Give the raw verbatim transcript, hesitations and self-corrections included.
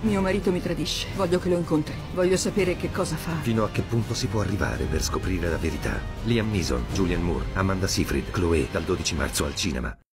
Mio marito mi tradisce. Voglio che lo incontri. Voglio sapere che cosa fa. Fino a che punto si può arrivare per scoprire la verità? Liam Neeson, Julianne Moore, Amanda Seyfried, Chloé, dal dodici marzo al cinema.